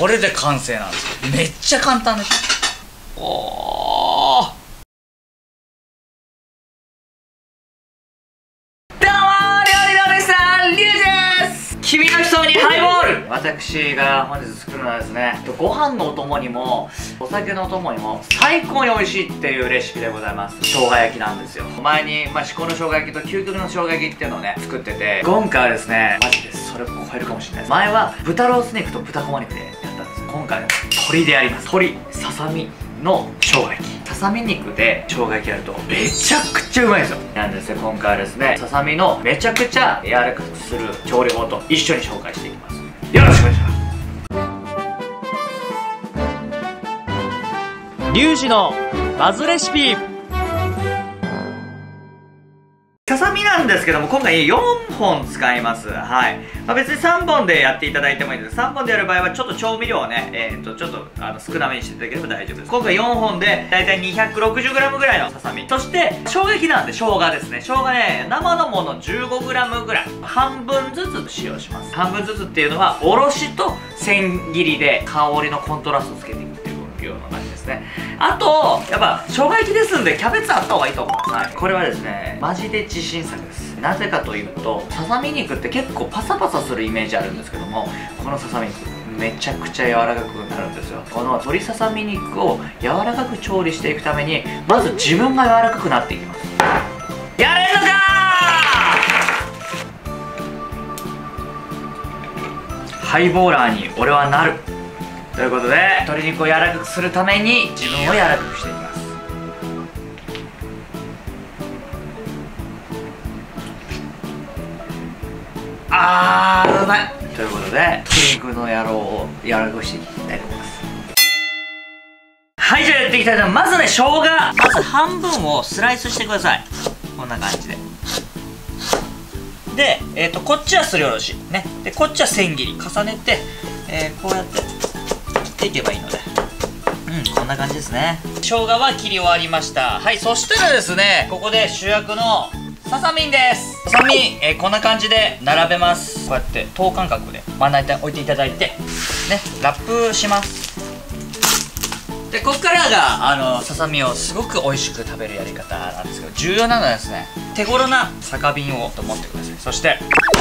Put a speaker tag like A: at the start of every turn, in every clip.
A: これで完成なんですよ。めっちゃ簡単です。おー、君の人にハイボール。私が本日作るのはですね、ご飯のお供にもお酒のお供にも最高に美味しいっていうレシピでございます。生姜焼きなんですよ。前に至高の生姜焼きと究極の生姜焼きっていうのをね作ってて、今回はですねマジでそれを超えるかもしれないです。前は豚ロース肉と豚こま肉でやったんですよ。今回は鶏でやります。鶏ささみの生姜焼き。ささみ肉で生姜焼きやるとめちゃくちゃうまいんですよ。なんですよ、今回はですねささみのめちゃくちゃ柔らかくする調理法と一緒に紹介していきます。よろしくお願いします。リュウジのバズレシピ。ささみなんですけども、今回4本使います。はい。別に3本でやっていただいてもいいです。3本でやる場合はちょっと調味料をね、ちょっと少なめにしていただければ大丈夫です。今回4本でだいたい 260g ぐらいのささみ。そして生姜焼きなんで生姜ですね。生姜ね、生のもの 15g ぐらい。半分ずつ使用します。半分ずつっていうのはおろしと千切りで香りのコントラストをつけていくっていうような感じですね。あとやっぱ生姜焼きですんでキャベツあった方がいいと思います。はい、これはですねマジで自信作です。なぜかというと、ささみ肉って結構パサパサするイメージあるんですけども、このささみ肉めちゃくちゃ柔らかくなるんですよ。この鶏ささみ肉を柔らかく調理していくためにまず自分が柔らかくなっていきます。やれるのかー。ハイボーラーに俺はなるということで、鶏肉を柔らかくするために自分を柔らかくしていきます。うまいということで、鶏肉の野郎を柔らかくしていきたいと思います。はい、じゃあやっていきたいと思います。まずね、生姜まず半分をスライスしてください。こんな感じで。で、こっちはすりおろしね。で、こっちは千切り重ねて、こうやって切っていけばいいので、こんな感じですね。生姜は切り終わりました。はい、そしたらですね、ここで主役のささみんです。ささみ、こんな感じで並べます。こうやって等間隔で真ん中に置いていただいてね、ラップします。で、こっからがささみをすごく美味しく食べるやり方なんですけど、重要なのはですね、手頃な酒瓶をと思ってください。そして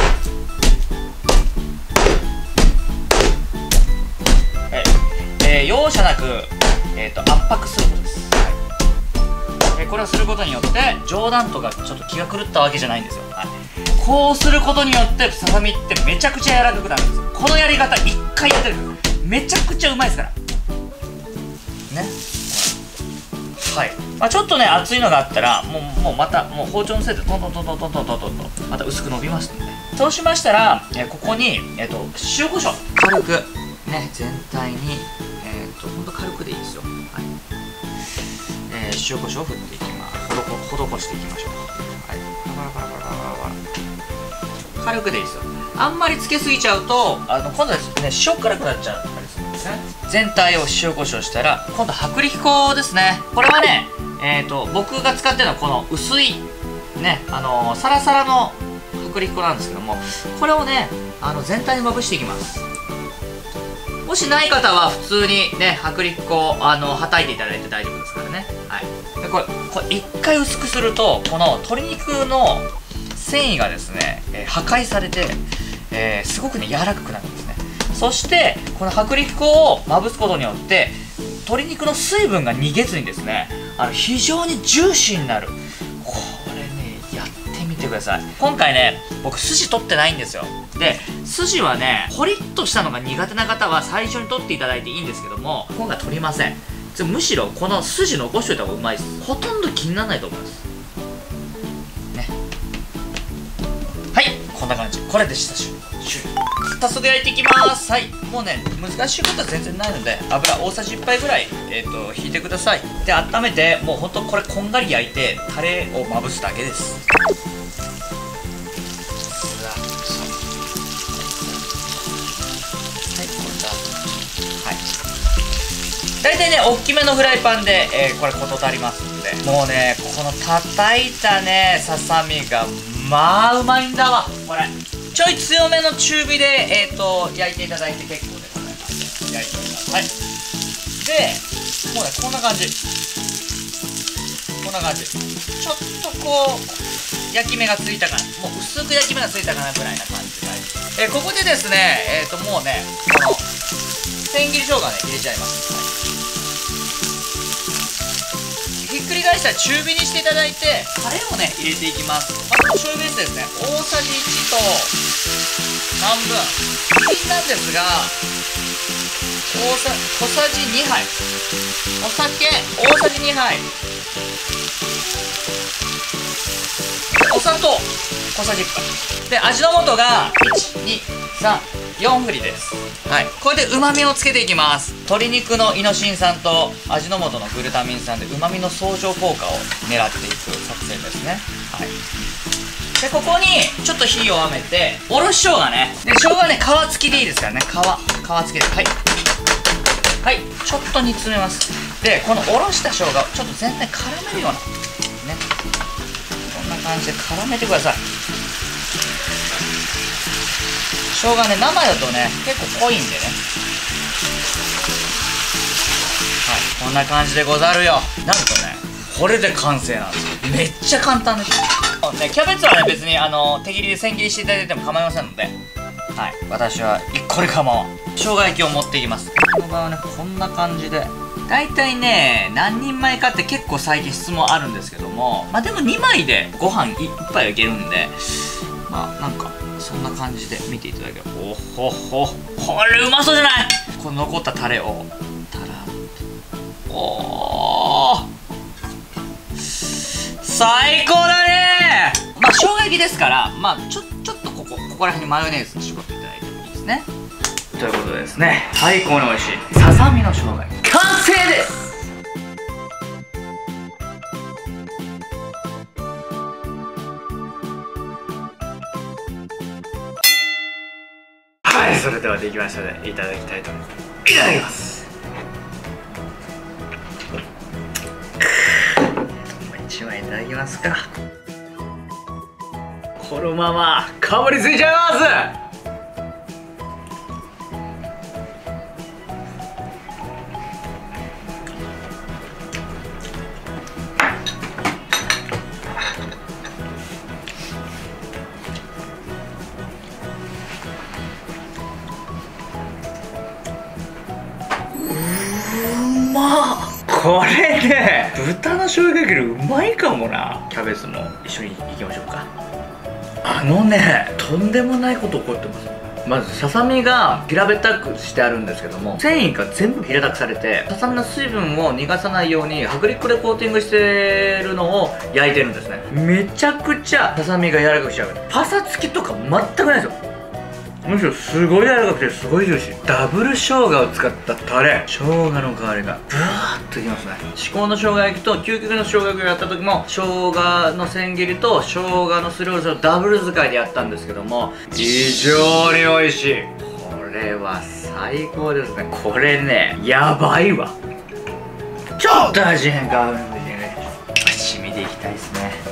A: 容赦なく、圧迫することです。これをすることによって冗談とかちょっと気が狂ったわけじゃないんですよ。はい、こうすることによってささみってめちゃくちゃ柔らかくなるんですよ。このやり方一回やってるんです。めちゃくちゃうまいですからね。はい、ちょっとね熱いのがあったらもうまた包丁のせいでトントントントントントントントンとまた薄く伸びますので、そうしましたら、ここに、塩コショウ軽くね全体にほんと軽くでいいですよ。はい、塩コショウを振っていきます。施していきましょう。はい、パラパラパラパラパラ軽くでいいですよ。あんまりつけすぎちゃうと今度はですね塩辛くなっちゃったりするんですね。全体を塩コショウしたら今度薄力粉ですね。これはね僕が使ってるのはこの薄いねサラサラの薄力粉なんですけども、これをね全体にまぶしていきます。もしない方は普通にね薄力粉はたいていただいて大丈夫ですからね。はい、でこれ一回薄くするとこの鶏肉の繊維がですね、破壊されて、すごくね柔らかくなるんですね。そしてこの薄力粉をまぶすことによって鶏肉の水分が逃げずにですね非常にジューシーになる。これねやってみてください。今回ね僕筋取ってないんですよ。で筋はねポリッとしたのが苦手な方は最初に取っていただいていいんですけども、今回取りません。むしろこの筋残しておいた方がうまいです。ほとんど気にならないと思いますね。はい、こんな感じ。これで下処理早速焼いていきます。はい、もうね難しいことは全然ないので油大さじ1杯ぐらい、引いてください。で温めてもうほんとこれこんがり焼いてタレをまぶすだけです。大体ね大きめのフライパンで、これ事足りますんで、もうねこの叩いたねささみがまあうまいんだわ。これちょい強めの中火で焼いていただいて結構でございます。焼いてはい。でもうね、こんな感じ、こんな感じ。ちょっとこう焼き目がついたかな、もう薄く焼き目がついたかなぐらいな感じで、ここでですね、もうね、この千切り生姜ね入れちゃいます。ひっくり返したら中火にしていただいて、タレをね入れていきます。まず醤油ベースですね、大さじ1と半分、みりんなんですが小さじ2杯、お酒大さじ2杯、お砂糖小さじ1杯で、味の素が123振りです。はい、これでうまみをつけていきます。鶏肉のイノシン酸と味の素のグルタミン酸でうまみの相乗効果を狙っていく作戦ですね。はい、でここにちょっと火を弱めて、おろし生姜ね、で生姜はね皮付きでいいですからね、皮付きで、はいはい、ちょっと煮詰めます。でこのおろした生姜をちょっと全体絡めるようなね、こんな感じで絡めてください。生姜ね、生だとね結構濃いんでね、はい、こんな感じでござるよ。なんとねこれで完成なんですよ。めっちゃ簡単ですよ、ね、キャベツはね別に手切りで千切りしていただいても構いませんので、はい、私はこれ構わん生姜焼きを持っていきます。この場合はねこんな感じで、だいたいね何人前かって結構最近質問あるんですけども、まあでも2枚でご飯1杯はいけるんで、まあなんかそんな感じで見ていただければ、おほほ、これうまそうじゃない。この残ったタレをたらっと、おー最高だね。まあ生姜焼きですから、まあちょっとここら辺にマヨネーズ絞っていただいてもいいですね。ということでですね、最高に美味しいささみの生姜焼き完成です。はい、それではできましたのでいただきたいと思います。いただきます。1枚いただきますか。このままかぶりついちゃいます。これね、豚の生姜焼きよりうまいかもな。キャベツも一緒にいきましょうか。とんでもないこと起こってます。まずささみが平べったくしてあるんですけども、繊維が全部平たくされて、ささみの水分を逃がさないように薄力粉でコーティングしてるのを焼いてるんですね。めちゃくちゃささみが柔らかくしちゃう。パサつきとか全くないですよ。むしろすごい柔らかくてすごいジューシー。ダブル生姜を使ったタレ、生姜の香りがブワーッといきますね。至高の生姜焼きと究極の生姜焼きをやった時も、生姜の千切りと生姜のすりおろしをダブル使いでやったんですけども、非常に美味しい。これは最高ですね。これねやばいわ。ちょっと味変があるんでね、染みでいきたいですね。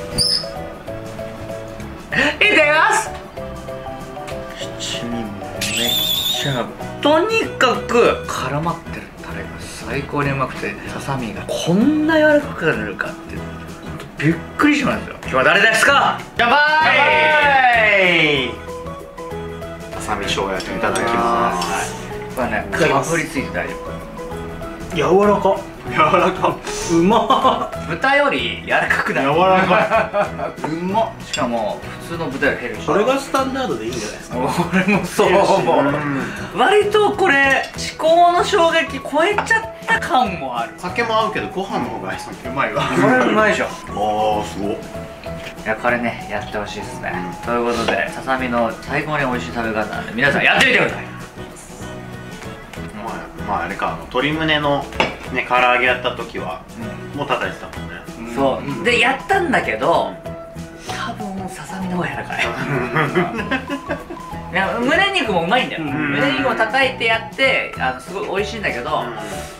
A: いただきます。七味もめっちゃとにかく絡まってるタレが最高にうまくて、ささみがこんな柔らかくなるかってびっくりしますよ。今日は誰ですか。やばい
B: ささみ生姜焼きいただきます。
A: これねかぶりついて大丈夫。
B: 柔らかうまっ。
A: 豚より柔らかくなる。
B: 柔らかいうまっ。
A: しかも普通の豚よりヘルシー。
B: これがスタンダードでいいんじゃないですか。
A: 俺もそう思う。割とこれ至高の生姜焼き超えちゃった感もある。
B: 酒も合うけどご飯の方がうまいわ。
A: これうまいでしょ。
B: ああすごい。
A: いやこれねやってほしいですね。ということでささみの最高に美味しい食べ方なんで、皆さんやってみてください。
B: まああれか、鶏胸のね唐揚げやった時はもう叩いてたもんね。
A: そうでやったんだけど、多分ささみの方が柔らかい。いや胸肉もうまいんだよ。胸肉も叩いてやってすごい美味しいんだけど、多分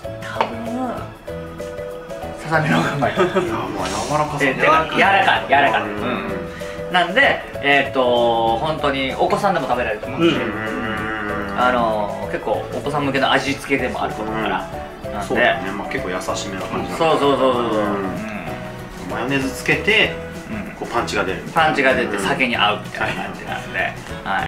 A: ささみの方がうまい。いやもう
B: 柔らかさ
A: 柔らかい。なんで本当にお子さんでも食べられると思うし、 結構お子さん向けの味付けでもあると思うから、なんで
B: そうだね、まあ結構優しめな感じなんだ。
A: そうそうそうそう、
B: マヨネーズつけてこうパンチが出る、
A: パンチが出て酒に合うみたいな感じなんで、はい。